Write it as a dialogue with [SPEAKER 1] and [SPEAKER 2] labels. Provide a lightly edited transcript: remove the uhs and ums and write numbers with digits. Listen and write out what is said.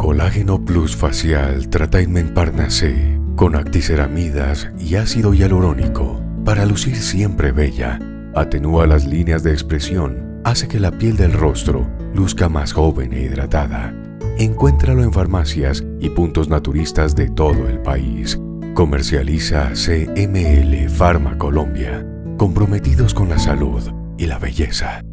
[SPEAKER 1] Colágeno Plus Facial Tratamiento Parnasé con acticeramidas y ácido hialurónico para lucir siempre bella. Atenúa las líneas de expresión, hace que la piel del rostro luzca más joven e hidratada. Encuéntralo en farmacias y puntos naturistas de todo el país. Comercializa CML Pharma Colombia, comprometidos con la salud y la belleza.